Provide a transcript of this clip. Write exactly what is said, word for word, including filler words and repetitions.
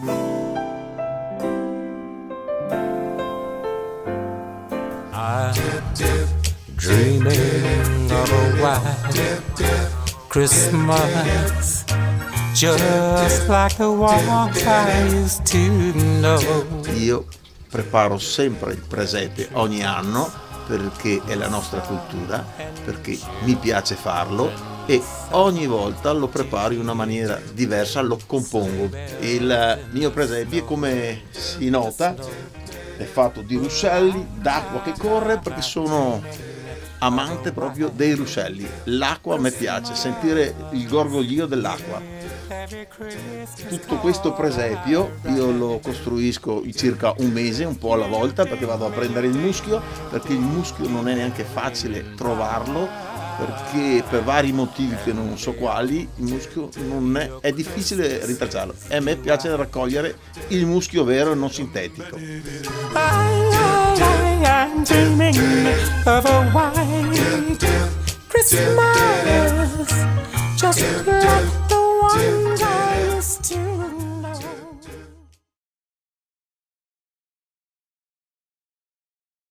I'm dreaming of a white Christmas, just like the one I used to know. Io preparo sempre il presepe ogni anno perché è la nostra cultura, perché mi piace farlo e ogni volta lo preparo in una maniera diversa, lo compongo. Il mio presepe, come si nota, è fatto di ruscelli, d'acqua che corre, perché sono amante proprio dei ruscelli. L'acqua a me piace, sentire il gorgoglio dell'acqua. Tutto questo presepio io lo costruisco in circa un mese, un po' alla volta, perché vado a prendere il muschio, perché il muschio non è neanche facile trovarlo, perché per vari motivi che non so quali il muschio non è, è difficile rintracciarlo, e a me piace raccogliere il muschio vero e non sintetico. I'm dreaming of a white Christmas, just like the one I used to